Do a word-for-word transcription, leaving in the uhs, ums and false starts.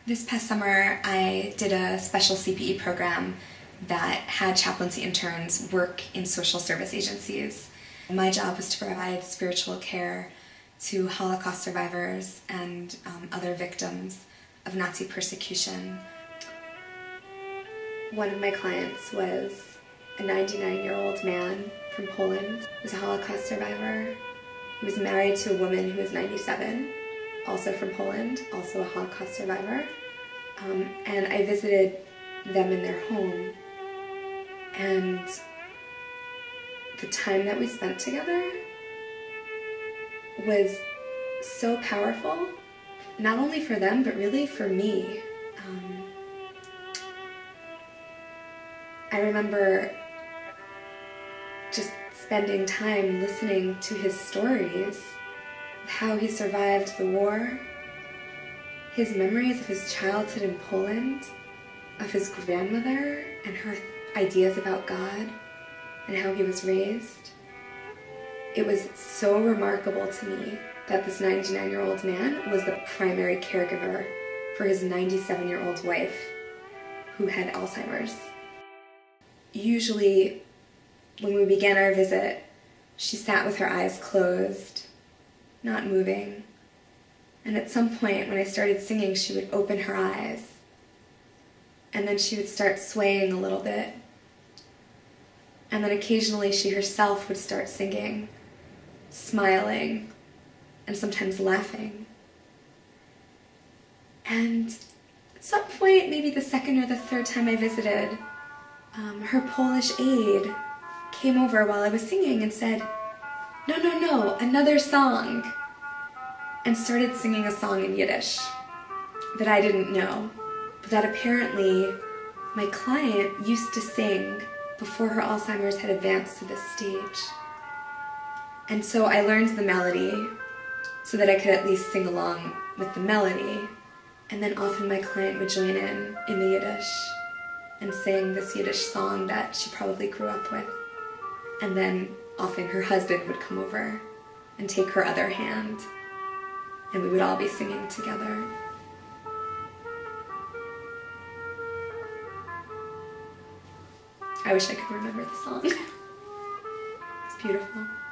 This past summer, I did a special C P E program that had chaplaincy interns work in social service agencies. My job was to provide spiritual care to Holocaust survivors and um, other victims of Nazi persecution. One of my clients was a ninety-nine-year-old man from Poland. He was a Holocaust survivor. He was married to a woman who was ninety-seven, also from Poland, also a Holocaust survivor. Um, and I visited them in their home. And the time that we spent together was so powerful, not only for them, but really for me. Um, I remember just spending time listening to his stories, how he survived the war, his memories of his childhood in Poland, of his grandmother and her ideas about God and how he was raised. It was so remarkable to me that this ninety-nine-year-old man was the primary caregiver for his ninety-seven-year-old wife who had Alzheimer's. Usually, when we began our visit, she sat with her eyes closed, not moving. And at some point, when I started singing, she would open her eyes. And then she would start swaying a little bit. And then occasionally she herself would start singing, smiling, and sometimes laughing. And at some point, maybe the second or the third time I visited, um, her Polish aide came over while I was singing and said, "No, no, no, another song," and started singing a song in Yiddish that I didn't know, but that apparently my client used to sing before her Alzheimer's had advanced to this stage. And so I learned the melody so that I could at least sing along with the melody, and then often my client would join in in the Yiddish and sing this Yiddish song that she probably grew up with. And then often her husband would come over and take her other hand, and we would all be singing together. I wish I could remember the song. It's beautiful.